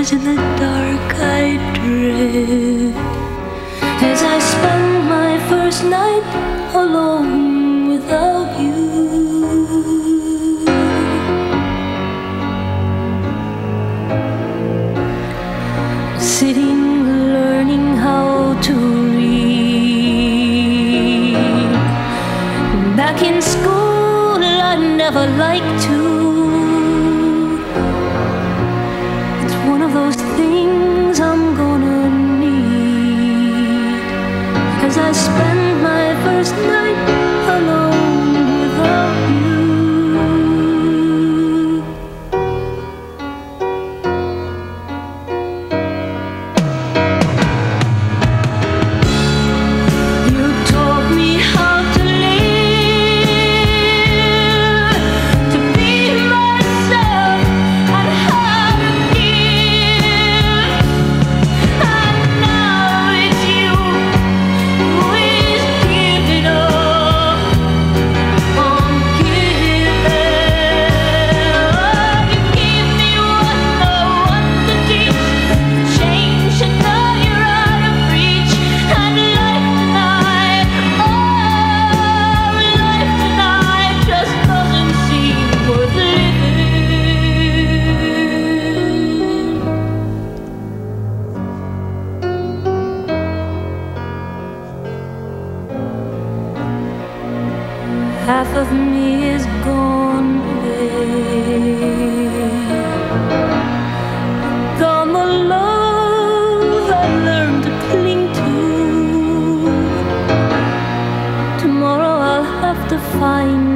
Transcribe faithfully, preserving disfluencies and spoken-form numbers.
lies in the dark I dread, as I spend my first night alone without you. Sitting learning how to read. Back in school I never liked to. It's one of those things I'm gonna need, as I spend my first night alone without you. You taught me how to live, to be myself, and how to give. And now it's you who is giving up on giving. You give me what no one could teach, change and now you're out of reach. And life tonight, oh, life tonight just doesn't seem worth living. Half of me is gone away, gone the love I learned to cling to. Tomorrow I'll have to find